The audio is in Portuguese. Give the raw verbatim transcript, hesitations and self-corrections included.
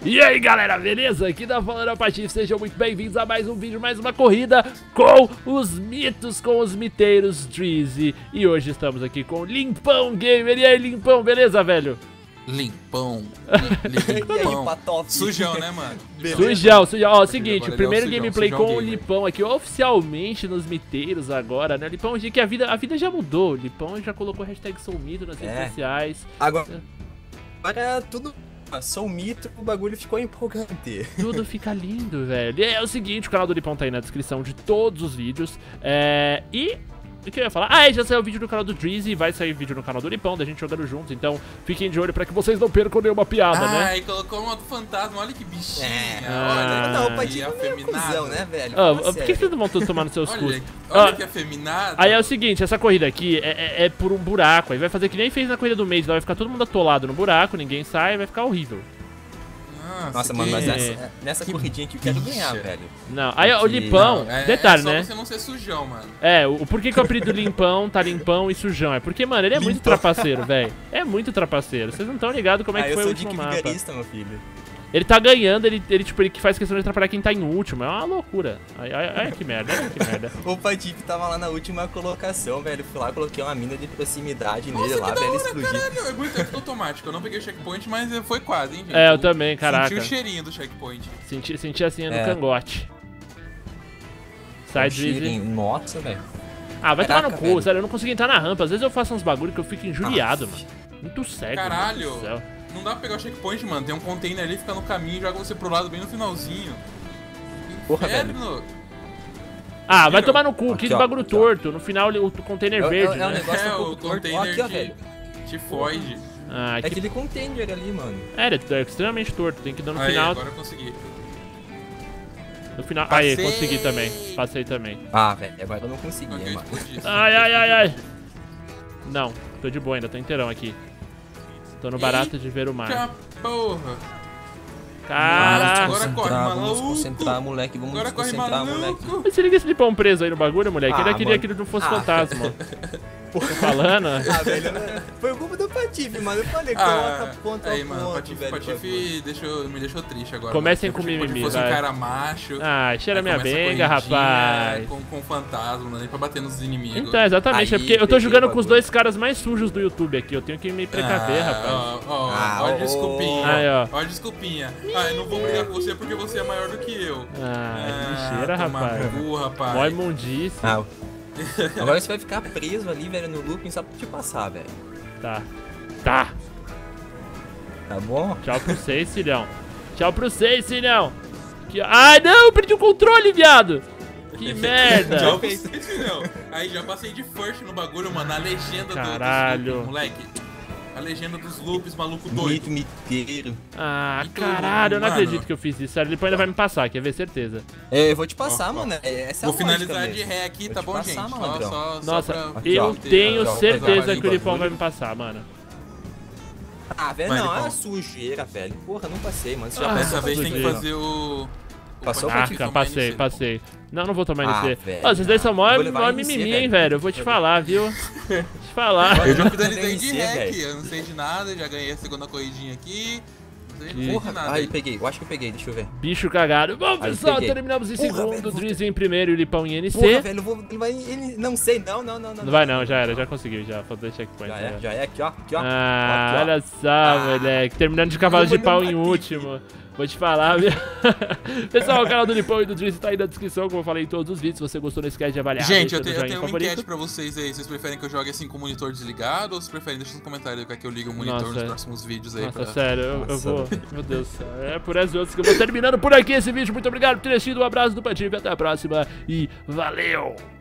E aí galera, beleza? Aqui tá falando a Patife, sejam muito bem-vindos a mais um vídeo, mais uma corrida com os mitos, com os miteiros Drizzy. E hoje estamos aqui com o Limpão Gamer. E aí Limpão, beleza velho? Limpão, Limpão, sujão né mano? Beleza. Sujão, sujão, ó, seguinte, o primeiro sujão, gameplay sujão com o gamer. Lipão aqui, oficialmente nos miteiros agora, né? Lipão, que a vida, a vida já mudou, o Lipão já colocou hashtag Sou Mito nas redes É. sociais. Agora, agora tudo... Sou mito, o bagulho ficou empolgante. Tudo fica lindo, velho. E é o seguinte, o canal do Lipão tá aí na descrição de todos os vídeos. É... E... O que eu ia falar? Ah, é, já saiu o vídeo no canal do Drizzy, vai sair vídeo no canal do Lipão, da gente jogando juntos, então fiquem de olho pra que vocês não percam nenhuma piada, né? Ai, colocou uma do fantasma, olha que bichinha. É. Ah. Olha, Não, o que Patife não é cuzão, né, velho? Ah, Fala por que sério. vocês não vão todos tomar nos seus cus? Olha, olha Ah, que afeminado. Aí é o seguinte, essa corrida aqui é, é- é por um buraco, aí vai fazer que nem fez na corrida do mês, lá vai ficar todo mundo atolado no buraco, ninguém sai, vai ficar horrível. Nossa, que- mano, mas É. nessa, nessa corridinha aqui eu quero bicha. ganhar, velho. Não, aí ó, o Que- Lipão, Não, é, detalhe, é só né? você não ser sujão, mano. É, o, o porquê que o apelido Limpão tá limpão e sujão? É porque, mano, ele é muito Limpão. trapaceiro, velho. É muito trapaceiro. Vocês não estão ligados como é ah, que eu foi o sou último Dick mapa. Vigarista, meu filho. Ele tá ganhando, ele, ele, tipo, ele que faz questão de atrapalhar quem tá em último. É uma loucura. Ai, ai, ai, que merda, ai, que merda. O Patife tava lá na última colocação, velho. Fui lá, coloquei uma mina de proximidade nele Nossa, lá, que da velho, hora, explodiu. caralho. É muito automático, eu não peguei o checkpoint, mas foi quase, hein, gente. É, eu também, caraca. Senti o cheirinho do checkpoint. Senti, senti assim no É. cangote. Sai, Um Drizzy. cheirinho. Nossa, velho. Ah, vai tomar no Caraca, cu, velho. sério, eu não consigo entrar na rampa. Às vezes eu faço uns bagulho que eu fico injuriado, Ah, mano. Muito cego. Caralho. meu Deus do céu. Não dá pra pegar o checkpoint, mano. Tem um container ali, fica no caminho e joga você pro lado bem no finalzinho. Porra, Inferno. Ah, vai Viram? tomar no cu, Aqui, que ó, bagulho aqui, ó. torto. No final o container É, verde, é, é um né? negócio É, um o pouco torto. Ó, container aqui, ó, de- velho. Tifoide. Ah, É que... aquele container ali, mano. É, ele é extremamente torto. Tem que dar no Aí, final. agora eu consegui. No final. Aí, Passei. consegui também. Passei também. Ah, velho, agora eu não consegui, Ok, hein, mano. explodi. Ai, ai, ai, ai. Não, tô de boa ainda, tô inteirão aqui. Tô no barato de ver o mar. Eita porra. Caraca. Agora corre, Vamos maluco. concentrar, moleque. Vamos Agora corre, concentrar, moleque. maluco. Mas se liga esse Lipão preso aí no bagulho, moleque. Ah, ele queria mano. que ele não fosse Ah. fantasma. Tô falando. Ah, velho, né? Foi culpa do Patife, mano. Eu falei, coloca Ah, ponto a aí, mano, ponto, Patife, velho. Patife deixou, me deixou triste agora. Comecem mano. com Se o Patife mimimi, fosse um vai. cara macho. Ah, cheira aí minha começa a benga, corridinha rapaz. Com, com fantasma, né? Pra bater nos inimigos. Então, exatamente. é Aí, porque eu tô peguei jogando o com os bagulho. dois caras mais sujos do YouTube aqui. Eu tenho que me precaver, ah, rapaz. Ó, ó, Ah, ó, ô, a desculpinha. Aí, ó. Ó, a desculpinha. Ah, eu não vou brigar com você porque você é maior do que eu. Ah, que cheira, toma rapaz. no cu, rapaz. Mó imundice. Ah, agora você vai ficar preso ali, velho, no looping só pra te passar, velho. Tá. Tá. Tá bom? Tchau pro seis, filhão. Tchau pro seis, filhão. Aqui, ó. Ai, não, eu perdi o controle, viado. Que merda. Já passei, não. Aí já passei de first no bagulho, mano. A legenda do- Caralho. dos loops, moleque. A legenda dos loops, maluco doido. Mito, miteiro. Ah, Muito caralho, eu não mano. acredito que eu fiz isso. Sério, ele ainda vai me passar, quer ver, certeza. É, eu vou te passar, Ó, ó. mano. é- Essa é Vou a lógica finalizar de mesmo. ré aqui, Vou tá te bom, passar, gente? Só, malandrão. só, só Nossa, pra Aqui, eu ó. tenho Ó, certeza ó, que o ó, Lipão ó, vai me passar, mano. Ah, velho, Vai, não, Lipão. é sujeira, velho. Porra, não passei, mano. Você já Ah, passou Dessa pra vez tem que sujeira. fazer o... o Passou Patife pra Caraca, tomar passei, N C. passei. Não, não vou tomar Ah, N C. velho, Ó, vocês dois são mó, vou levar mó N C, mimimi, hein, velho. velho. Eu vou te falar, viu? Vou te falar. Eu já Não finalizei tem de N C, ré velho. aqui, eu não sei de nada, já ganhei a segunda corridinha aqui. Não sei, não sei Porra, de nada. aí peguei. Eu acho que eu peguei, deixa eu ver. Bicho cagado. Bom, Aí, pessoal, peguei. terminamos em Porra, segundo. velho, vou- Drizzy em primeiro e o Lipão em N C. Porra, velho, eu vou. Ele vai. Ele, não sei, não, não, não, não. Não vai não, já era, já conseguiu, já. Faltou checkpoint. Já já. é, já é aqui, ó. Aqui, ó. Ah, Aqui, ó. olha só, Ah. moleque. Terminando de cavalo de Eu vou pau não em bater, último. Vou te falar, viu? Pessoal, o canal do Lipão e do Drizzy tá aí na descrição, como eu falei em todos os vídeos. Se você gostou, não esquece de avaliar. Gente, deixa eu no tenho, eu joinha tenho uma favorito. enquete pra vocês aí. Vocês preferem que eu jogue assim com o monitor desligado ou vocês preferem? Deixa nos comentários aí que eu ligue o monitor Nossa, nos é. próximos vídeos aí. Nossa, pra... sério, eu, eu Nossa, vou. Meu Deus do céu. É por essas e outras que eu vou terminando por aqui esse vídeo. Muito obrigado por ter assistido. Um abraço do Patife, até a próxima e valeu!